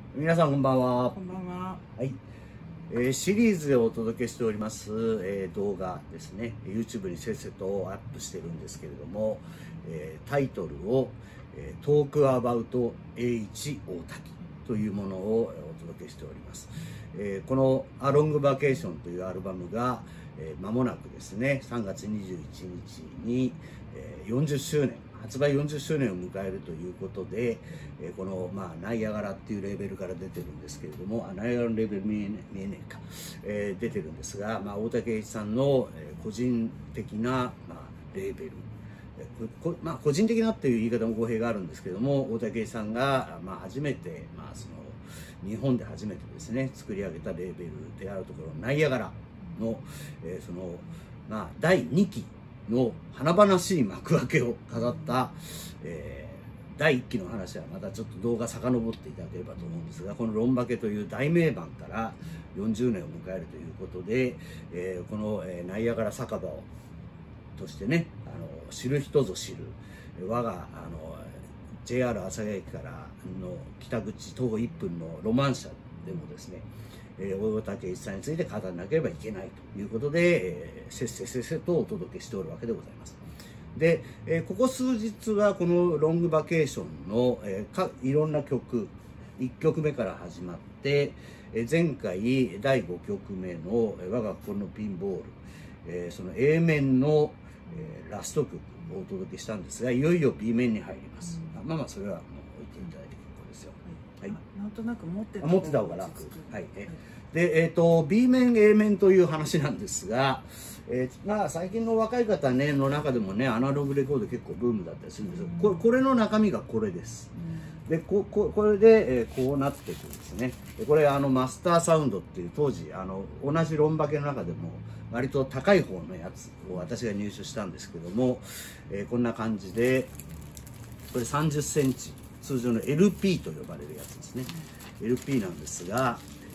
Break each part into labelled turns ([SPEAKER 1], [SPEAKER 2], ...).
[SPEAKER 1] 皆さんこんばんは。
[SPEAKER 2] こんばんは。
[SPEAKER 1] はい、シリーズでお届けしております、動画ですね。YouTube にせっせとアップしてるんですけれども、タイトルを「トークアバウト A1 大滝」というものをお届けしております。この「アロングバケーション」というアルバムが間もなくですね、3月21日に40周年発売40周年を迎えるということで、この、ナイアガラっていうレーベルから出てるんですけれども、ナイアガラのレーベル見えねえか、出てるんですが、大竹栄一さんの個人的な、レーベル、個人的なっていう言い方も語弊があるんですけれども、大竹栄一さんが、初めて、日本で初めてですね作り上げたレーベルであるところナイアガラの、第2期の華々しい幕開けを飾った、第1期の話はまたちょっと動画遡っていただければと思うんですが、この「ロンバケ」という大名盤から40年を迎えるということで、この、ナイアガラ酒場をとしてね、知る人ぞ知る我がJR 朝霞駅からの北口徒歩1分のロマン車でもですね、大竹栄一さんについて語らなければいけないということで、せっせとお届けしておるわけでございます。で、ここ数日はこのロングバケーションの、いろんな曲1曲目から始まって、前回第5曲目の「我が心のピンボール」その A 面の、ラスト曲をお届けしたんですが、いよいよ B 面に入ります。それはもう置いていただいて結構ですよ。
[SPEAKER 2] はい。なんとなく持って
[SPEAKER 1] た方が楽。はい。で、B 面 A 面という話なんですが、最近の若い方ねの中でもね、アナログレコード結構ブームだったりするんですけど、これの中身がこれです。でこれで、こうなっていくんですね。これマスターサウンドっていう当時同じロンバケの中でも割と高い方のやつを私が入手したんですけども、こんな感じでこれ30センチ通常の LP と呼ばれるやつですね。LP なんですが、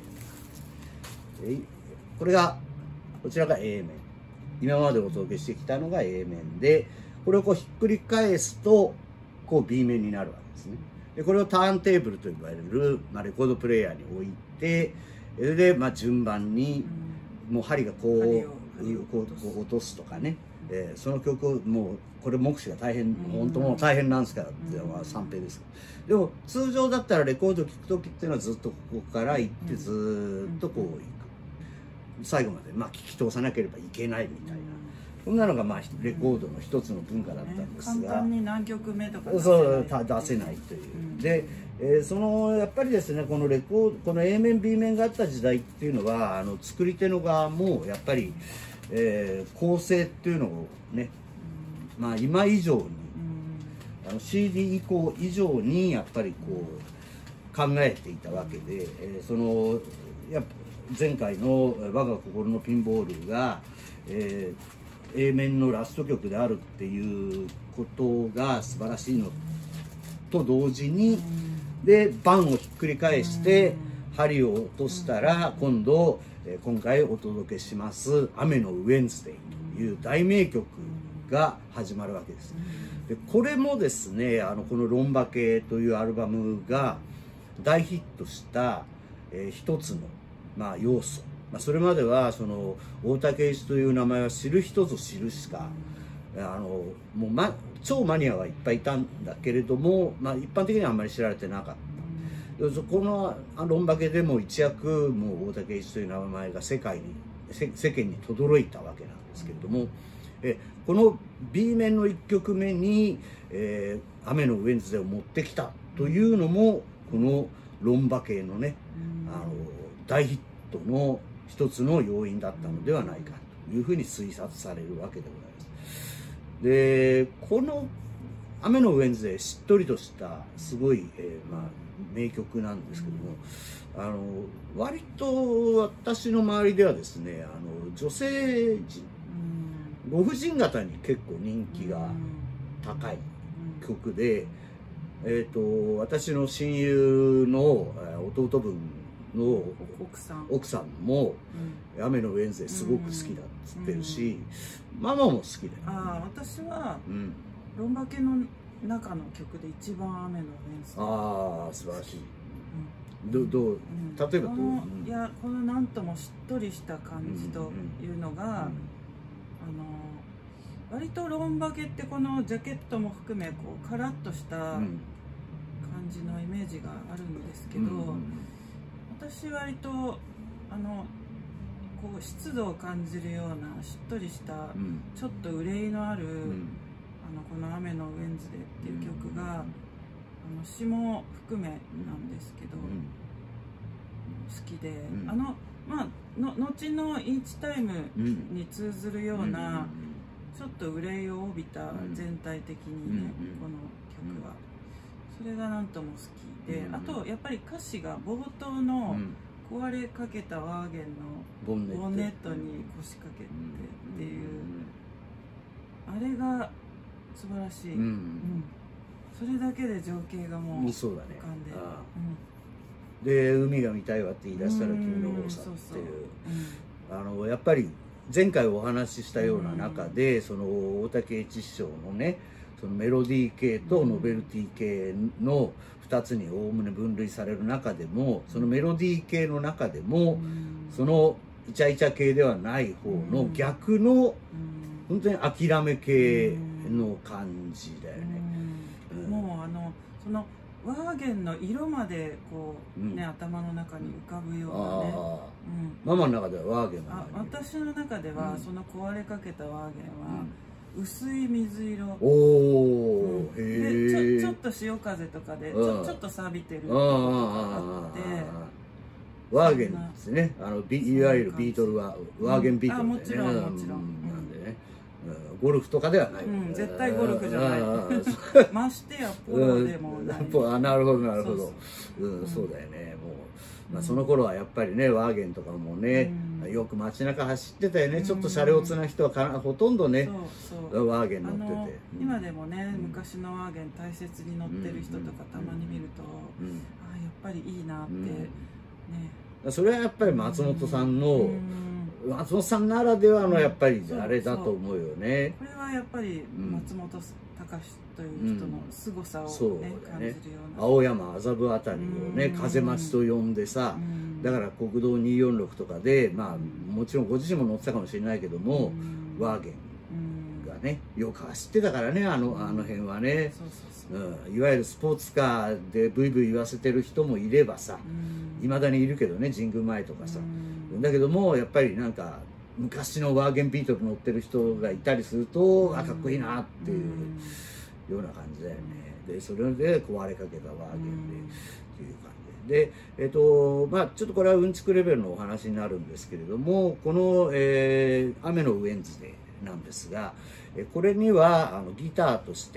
[SPEAKER 1] こちらが A 面、今までお届けしてきたのが A 面で、これをこうひっくり返すとこう B 面になるわけですね。でこれをターンテーブルと呼ばれる、レコードプレーヤーに置いて、それで順番にもう針がこう落とすとかね、その曲をもうこれ目視が大変、本当もう大変なんですからっていうのは三平です。でも通常だったらレコードを聴く時っていうのはずっとここから行ってずっとこう行く、最後まで聞き通さなければいけないみたいな、そんなのがレコードの一つの文化だったんですが、
[SPEAKER 2] 簡単に何曲目とか
[SPEAKER 1] 出せないという。で、やっぱりですね、このA 面 B 面があった時代っていうのは作り手の側もやっぱり、構成っていうのをね、今以上にCD 以降以上にやっぱりこう考えていたわけで、やっぱ前回の「我が心のピンボール」が、A 面のラスト曲であるっていうことが素晴らしいのと同時に、で盤をひっくり返して針を落としたら、今回お届けします「雨のウェンズデイ」という大名曲が始まるわけです。でこれもですね、この「ロンバケ」というアルバムが大ヒットした、一つの、要素、それまでは大竹栄一という名前は知る人ぞ知るしか、もう超マニアはいっぱいいたんだけれども、一般的にはあんまり知られてなかった。この「ロンバケ」でも一躍もう大竹栄一という名前が世間に轟いたわけなんですけれども、この B 面の1曲目に「雨のウェンズデー」を持ってきたというのも、この「ロンバケ」のね、大ヒットの一つの要因だったのではないかというふうに推察されるわけでございます。でこの「雨のウェンズデー」しっとりとしたすごい、名曲なんですけども、割と私の周りではですね、女性陣、ご婦人方に結構人気が高い曲で、私の親友の弟分の奥さんも「雨のウェンズデー」すごく好きだっつってるし、ママも好きだよ。
[SPEAKER 2] 私はロンバケの中の曲で一番「雨のウェンズデー」
[SPEAKER 1] ああ素晴らしい。 例えばどう、
[SPEAKER 2] いや、このなんともしっとりした感じというのが、割とロンバケってこのジャケットも含めこうカラッとした感じのイメージがあるんですけど、私割とこう湿度を感じるようなしっとりした、ちょっと憂いのある、この「雨のウェンズデー」っていう曲が、詩も含めなんですけど、好きで、まあ後の「イーチタイム」に通ずるような、ちょっと憂いを帯びた全体的にね、この曲はそれがなんとも好きで、あとやっぱり歌詞が冒頭の「壊れかけたワーゲンのボンネットに腰掛けて」っていう、あれが素晴らしい。それだけで情景がもう浮かんで、
[SPEAKER 1] で海が見たいわって言い出したら君の方さっていう、やっぱり前回お話ししたような中で、その大竹一師匠のね、そのメロディー系とノベルティ系の2つにおおむね分類される中でも、そのメロディー系の中でも、そのイチャイチャ系ではない方の逆の本当に諦め系の感じだよね。
[SPEAKER 2] もうそのワーゲンの色までこうね、頭の中に浮かぶようなね。
[SPEAKER 1] ママの中ではワーゲンは
[SPEAKER 2] 私の中ではその壊れかけたワーゲンは薄い水色。でちょっと潮風とかでちょっと錆びてるところがあって、
[SPEAKER 1] ワーゲンですね。いわゆるビートルはワーゲンビートルでね。
[SPEAKER 2] もちろんもちろん。
[SPEAKER 1] ゴルフとかではない、
[SPEAKER 2] 絶対ゴルフじゃないましてやポロでもない。
[SPEAKER 1] なるほどなるほど、そうだよね。もう、その頃はやっぱりね、ワーゲンとかもね、よく街中走ってたよね。ちょっとシャレオツな人はほとんどねワーゲン乗ってて、
[SPEAKER 2] 今でもね、昔のワーゲン大切に乗ってる人とかたまに見ると、ああやっぱりいいなってね。
[SPEAKER 1] それはやっぱり松本さんの、松本さんならではのやっぱりあれだと思うよね。
[SPEAKER 2] これはやっぱり松本隆という人の凄さをね、感じるような。
[SPEAKER 1] 青山麻布あたりをね、風待ちと呼んでさ、だから国道246とかで、まあもちろんご自身も乗ってたかもしれないけども、ワーゲンがねよく走ってたからね、あの辺はね。いわゆるスポーツカーでブイブイ言わせてる人もいればさ、いまだにいるけどね、神宮前とかさ。だけどもやっぱりなんか昔のワーゲンビートル乗ってる人がいたりすると、かっこいいなっていうような感じだよね。でそれで壊れかけたワーゲンでっていう感じで、まあちょっとこれはうんちくレベルのお話になるんですけれども、この、雨のウェンズデーなんですが、これにはギターとして、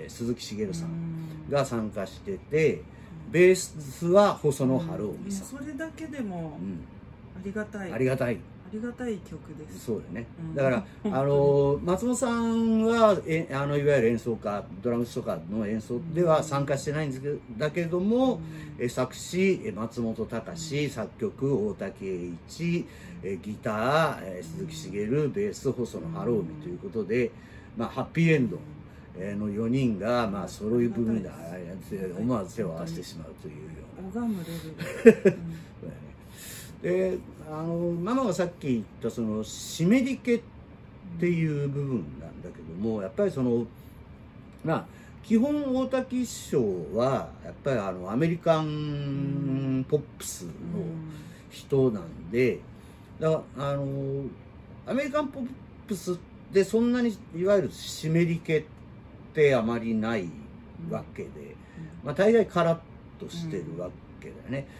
[SPEAKER 1] 鈴木茂さんが参加してて、ベースは細野晴臣さん。
[SPEAKER 2] それだけでもありがたい。
[SPEAKER 1] ありがたい。
[SPEAKER 2] ありがたい曲です。
[SPEAKER 1] そうだね。だから松本さんはいわゆる演奏家、ドラムスとかの演奏では参加してないんですけど、だけども、作詞松本隆、作曲大竹栄一、ギター鈴木茂、ベース細野晴臣ということで、まあハッピーエンドの4人がまあ揃い踏みだ思わず手を合わせてしまうというような。
[SPEAKER 2] 拝むレベル。
[SPEAKER 1] でママがさっき言ったその湿り気っていう部分なんだけども、やっぱりそのまあ基本大竹師匠はやっぱりアメリカンポップスの人なんで、だからアメリカンポップスでそんなにいわゆる湿り気ってあまりないわけで、まあ大概カラッとしてるわけだよね。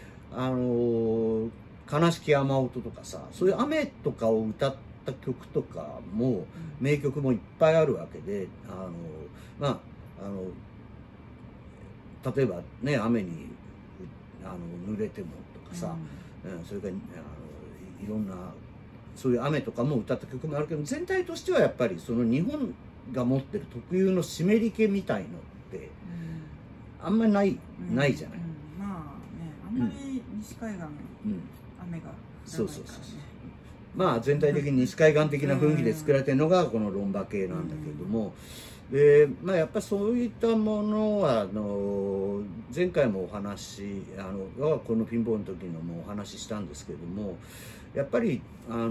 [SPEAKER 1] 悲しき雨音とかさ、そういう雨とかを歌った曲とかも名曲もいっぱいあるわけで、まあ例えばね、雨に濡れてもとかさ、それからいろんなそういう雨とかも歌った曲もあるけど、全体としてはやっぱりその日本が持ってる特有の湿り気みたいのってあんまりないじゃない。
[SPEAKER 2] まあね、あんまり西海岸雨が
[SPEAKER 1] そうそうそう。 まあ全体的に西海岸的な雰囲気で作られてるのがこのロンバ系なんだけれども、でまあやっぱりそういったものは前回もお話このピンボールの時のもお話ししたんですけれども、やっぱり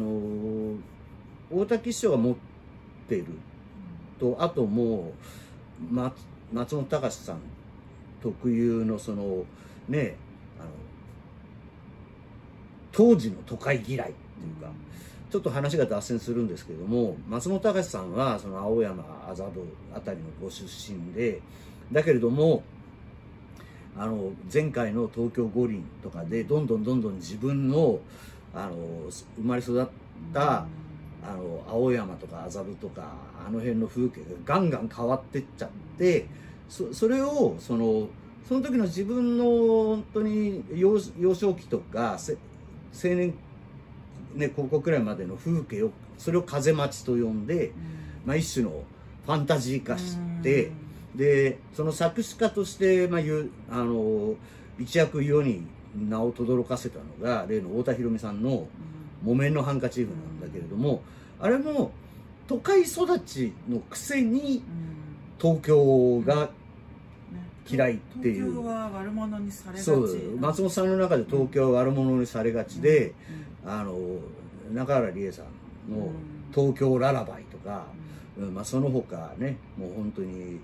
[SPEAKER 1] 大滝師匠が持ってると、あともう松本隆さん特有のそのね当時の都会嫌いっていうか、ちょっと話が脱線するんですけれども、松本隆さんはその青山麻布あたりのご出身で、だけれども前回の東京五輪とかでどんどん自分の生まれ育った青山とか麻布とかあの辺の風景がガンガン変わってっちゃって、それをその時の自分の本当に幼少期とか青年高校くらいまでの風景を、それを風待ちと呼んで、まあ、一種のファンタジー化して、でその作詞家として、まあ、一躍世に名を轟かせたのが例の太田裕美さんの「木綿のハンカチーフ」なんだけれども、あれも都会育ちのくせに東京が嫌いっていう、
[SPEAKER 2] 東京は悪者にされがち。
[SPEAKER 1] そう松本さんの中で東京は悪者にされがちで、中原理恵さんの「東京ララバイ」とか、まあ、その他ねもう本当に、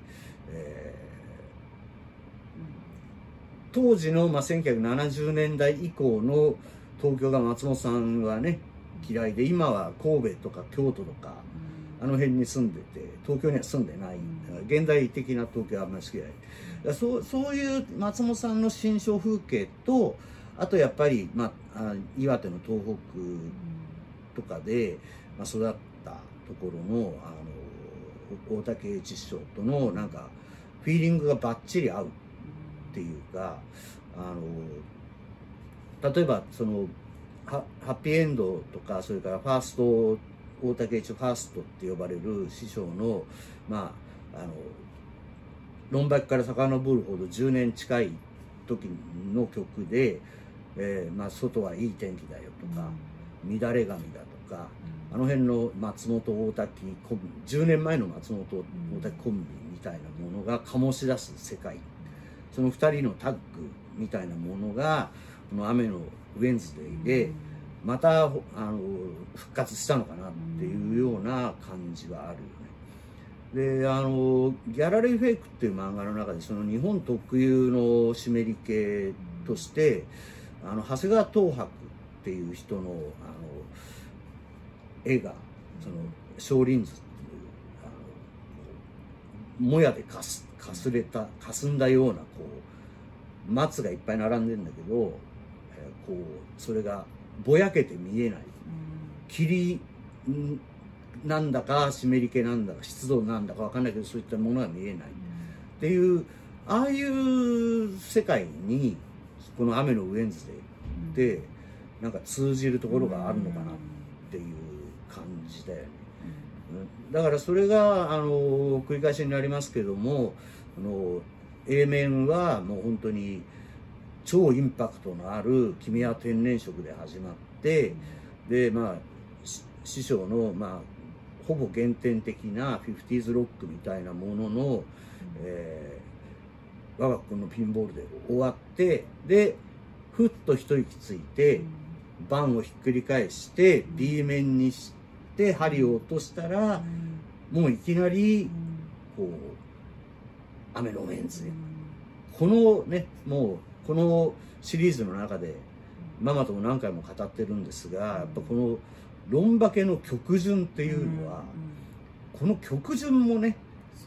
[SPEAKER 1] 当時の、まあ、1970年代以降の東京が松本さんはね嫌いで、今は神戸とか京都とかあの辺に住んでて東京には住んでない、現代的な東京はあんまり好きじゃない。そういう松本さんの心象風景と、あとやっぱり、まあ、岩手の東北とかで、まあ、育ったところの大竹栄一師匠とのなんかフィーリングがバッチリ合うっていうか、例えばそのハッピーエンドとか、それからファースト大竹栄一ファーストって呼ばれる師匠のまあ論幕から遡るほど10年近い時の曲でまあ、外はいい天気だよとか、乱れ髪だとか、あの辺の松本大滝コンビ、10年前の松本大滝コンビみたいなものが醸し出す世界、その2人のタッグみたいなものがこの「雨のウェンズデイ」でまた復活したのかなっていうような感じはあるよね。でギャラリーフェイクっていう漫画の中でその日本特有の湿り気として長谷川東博っていう人の絵がその少林図っていうもやでかすんだようなこう松がいっぱい並んでるんだけど、こうそれがぼやけて見えない、霧なんだか湿り気なんだか湿度なんだか分かんないけど、そういったものが見えないっていう、ああいう世界にこの「雨のウェンズデイ」でなんか通じるところがあるのかなっていう感じだよね。だからそれが繰り返しになりますけども、A 面はもう本当に超インパクトのある「君は天然色」で始まって、でまあ師匠のまあほぼ原点的な 50s ロックみたいなものの、我が子のピンボールで終わって、でふっと一息ついて盤をひっくり返して B 面にして針を落としたら、もういきなりこう「雨のウェンズデイ」、このねもうこのシリーズの中でママとも何回も語ってるんですが、やっぱこのロンバケの曲順っていうのは、この曲順もね、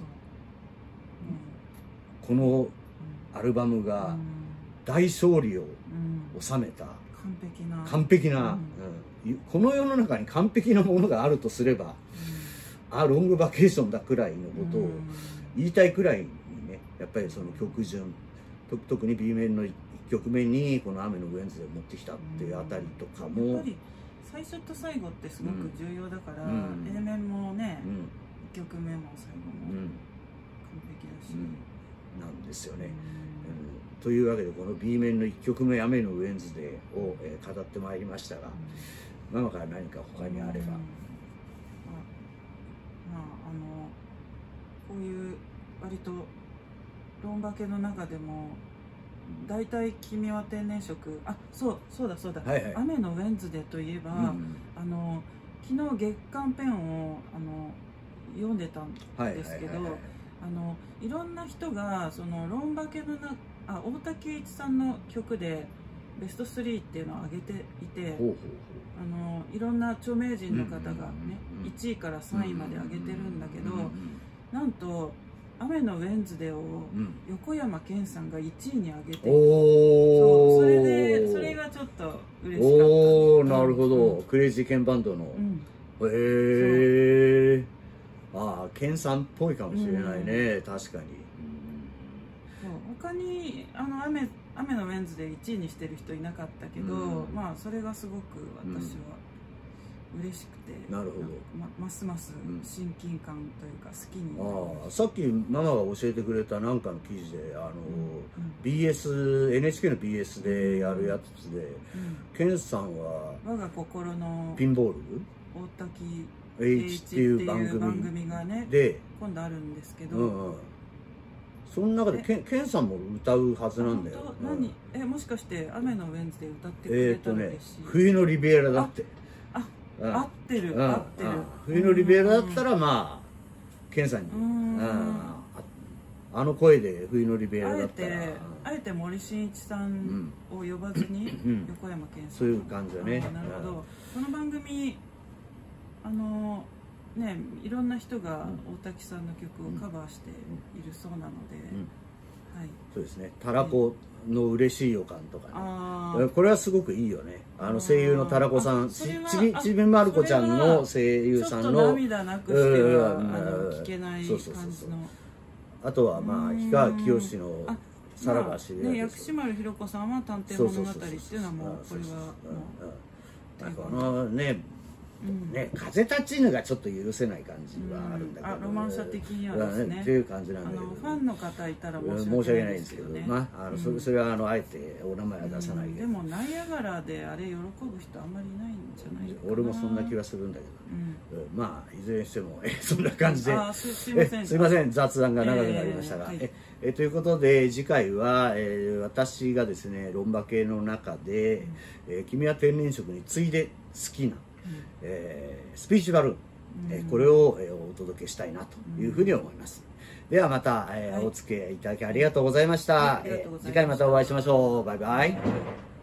[SPEAKER 1] このアルバムが大勝利を収めた完璧な、この世の中に完璧なものがあるとすれば、ロングバケーションだくらいのことを言いたいくらいにね、やっぱりその曲順、特に B 面の1曲目にこの「雨のウェンズデイ」を持ってきたっていうあたりとかも、
[SPEAKER 2] やっぱり最初と最後ってすごく重要だから、A 面もね、1曲目も最後も完璧だし、
[SPEAKER 1] なんですよね。というわけでこの B 面の1曲目「雨のウェンズデイ」を語ってまいりましたが、 ママから何か他にあれば。
[SPEAKER 2] こういう割とロンバケの中でも大体「君は天然色」そうだ、
[SPEAKER 1] はいはい、
[SPEAKER 2] 雨のウェンズデーといえば、昨日月刊ペンを読んでたんですけど、いろんな人がそのロンバケの大竹栄一さんの曲でベスト3っていうのを挙げていて、いろんな著名人の方がね、1位から3位まで上げてるんだけど、なんと「雨のウェンズデー」を横山健さんが1位に上げて、それがちょっと嬉しかった。
[SPEAKER 1] おお、なるほど。クレイジーケンバンドの。へえ。ああ、ケンさんっぽいかもしれないね、確かに。
[SPEAKER 2] 他に雨のウェンズで1位にしてる人いなかったけど、まあそれがすごく私は嬉しくて、
[SPEAKER 1] なるほど、
[SPEAKER 2] ますます親近感というか好きになる。
[SPEAKER 1] さっきママが教えてくれたなんかの記事でNHK の BS でやるやつで、ケンさんは
[SPEAKER 2] 我が心の
[SPEAKER 1] ピンボール
[SPEAKER 2] 大滝
[SPEAKER 1] 栄一っていう番組
[SPEAKER 2] がね
[SPEAKER 1] で
[SPEAKER 2] 今度あるんですけど、
[SPEAKER 1] その中でケンさんも歌うはずなんだよ。
[SPEAKER 2] もしかして雨のウェンズで歌ってくれたら嬉しい。
[SPEAKER 1] 冬のリビエラだって。
[SPEAKER 2] 合ってる。
[SPEAKER 1] 冬のリビエラだったらまあケンさんにあの声で冬のリビエラだったら
[SPEAKER 2] あえて森進一さんを呼ばずに横山健さん、
[SPEAKER 1] そういう感じだね。
[SPEAKER 2] なるほど。この番組いろんな人が大滝さんの曲をカバーしているそうなので、
[SPEAKER 1] そうですね。たらこの嬉しい予感とかね、これはすごがくいいよね。声優のたらこさん、ちびまる子ちゃんの声優さんの
[SPEAKER 2] ちょっと涙なくしては聞けない感じの。
[SPEAKER 1] あとはまあ氷川きよしのさらばしで、
[SPEAKER 2] 薬師丸ひろ子さんは探偵物語っていうのはもうこれはもう
[SPEAKER 1] 風立ちぬがちょっと許せない感じはあるんだけど、
[SPEAKER 2] ロマンサ的にはですね、
[SPEAKER 1] っていう感じなんだけど、
[SPEAKER 2] ファンの方いたら申し
[SPEAKER 1] 訳ないんですけど、それはあえてお名前は出さないけど、
[SPEAKER 2] でもナイアガラであれ喜ぶ人あんまりいないんじゃないかな。
[SPEAKER 1] 俺もそんな気はするんだけど、まあいずれにしてもそんな感じで、
[SPEAKER 2] す
[SPEAKER 1] いません、雑談が長くなりましたが、ということで次回は私がですねロンバ系の中で「君は天然色」に次いで好きなスピーチバルーン、これをお届けしたいなというふうに思います。ではまたお付き合いいただきありがとうございました。次回またお会いしましょう。バイバイ。